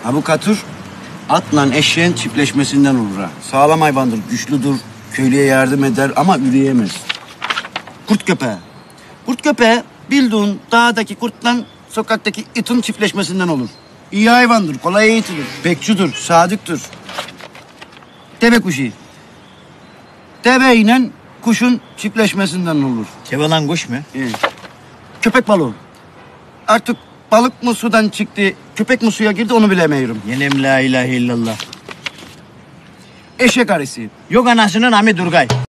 Ha bu katır atla eşeğin çiftleşmesinden olur ha. Sağlam hayvandır, güçlüdür, köylüye yardım eder ama üreyemez. Kurt köpeği. Kurt köpeği bildiğin dağdaki kurtla sokaktaki itin çiftleşmesinden olur. İyi hayvandır, kolay eğitilir, bekçudur, sadıktır. Deve kuşu. Deve ile kuşun çiftleşmesinden olur. Deve lan kuş mu? Köpek balığı. Artık balık mı sudan çıktı, köpek mi suya girdi onu bilemiyorum. Yenem la ilahe illallah. Eşek arısı. Yok anasının Hami Durgay.